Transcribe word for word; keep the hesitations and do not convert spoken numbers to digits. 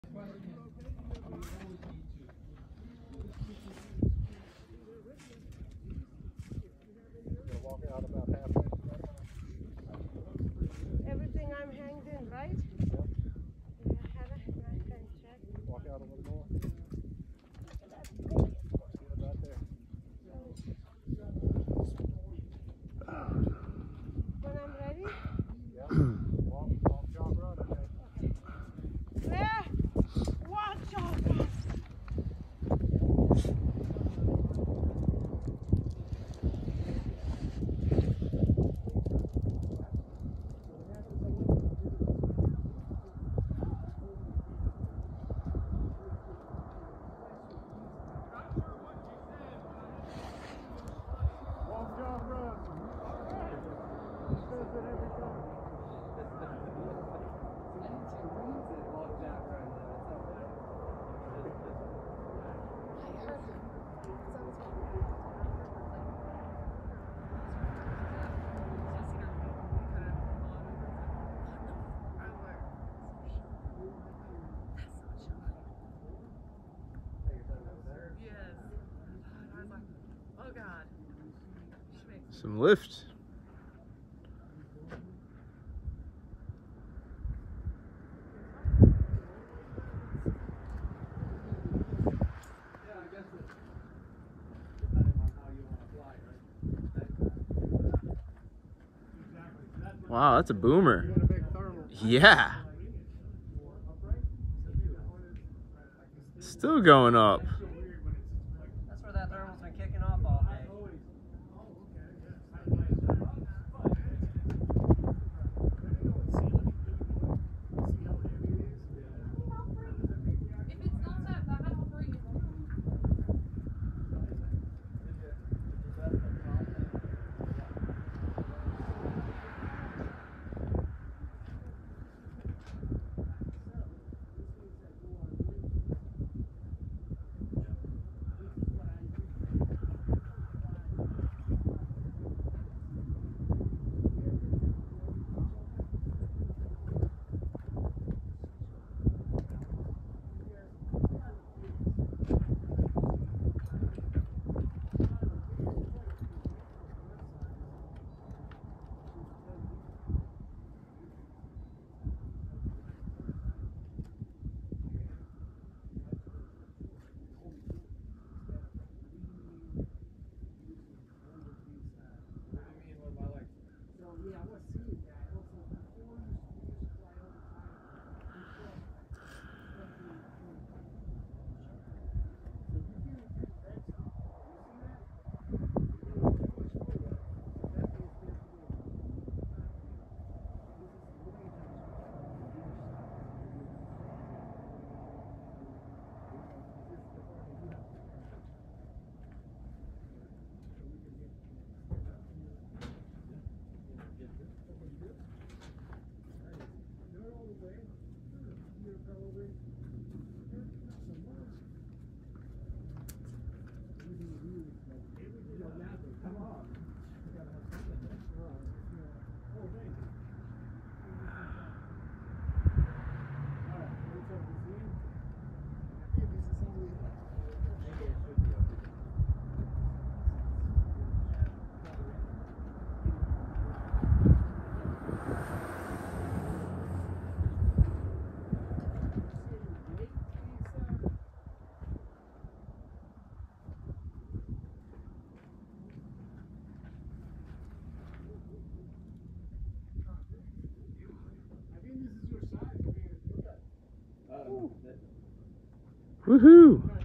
Everything I'm hanged in, right? Yep. Yeah, I have it. I can check. Walk out a little more. Right there. When I'm ready? Yep. Walk, walk, jog, run, okay? There! Watch out! Walk, jog, run. He says it every time. Some lift. Wow, that's a boomer. Yeah. Still going up. That's where that thermal's been kicking off all day. Woohoo!